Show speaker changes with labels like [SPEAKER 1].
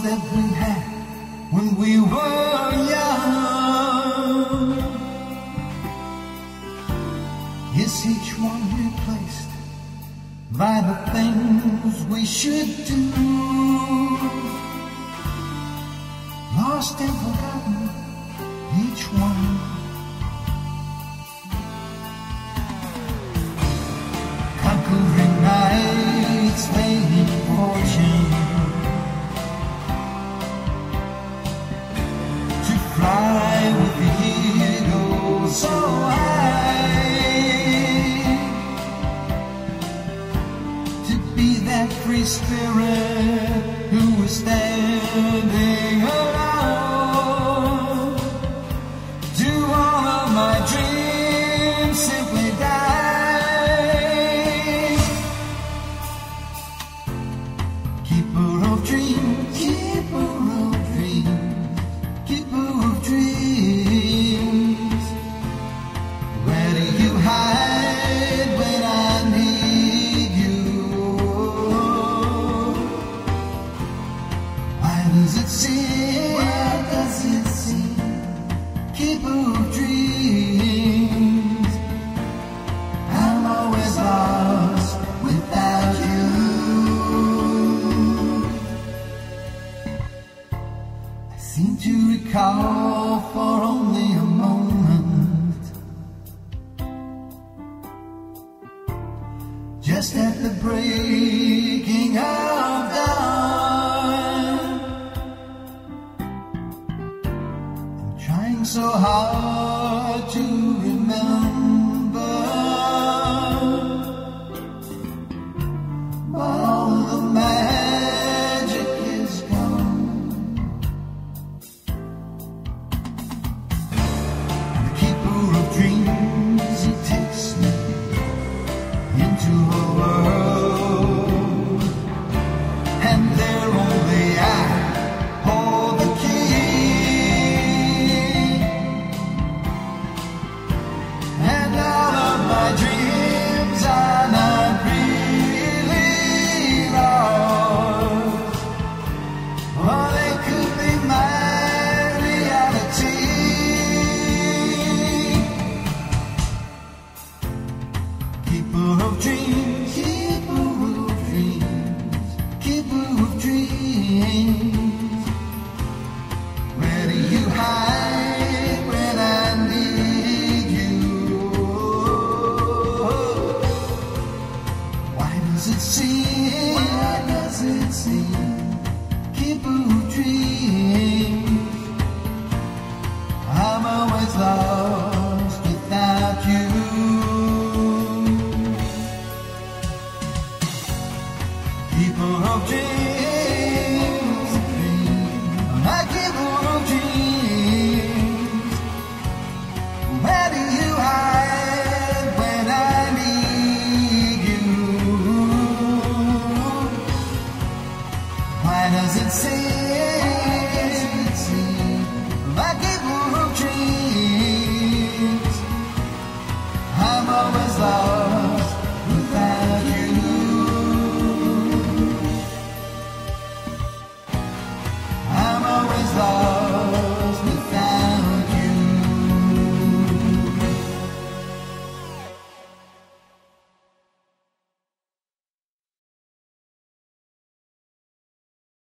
[SPEAKER 1] that we had when we were young. Is each one replaced by the things we should do? Lost and forgotten, each one. Conquering nights, fading fortune, to fly with the eagle so high, to be that free spirit who was standing alone. Do all of my dreams simply die? Keeper of dreams, keeper of dreams, keeper of dreams. Where do you hide when I need you? Why does it seem, why does it seem, keeper of dreams, I'm always lost without you? I seem to recall for only a moment, just at the breaking of dawn, I'm trying so hard to remember, but all the magic is gone. The keeper of dreams, he takes me into a world, and there only I hold the key, and all of my dreams are not really lost, or they could be my reality. Keeper of dreams, keeper of dreams, keeper of dreams. Where do you hide when I need you? Why does it seem, why does it seem, keeper of dreams, I'm always lost without you? Keeper of dreams, my keeper of dreams. Where do you hide when I need you? Why does it seem, my keeper of dreams, I'm always lost without you? I'm always lost.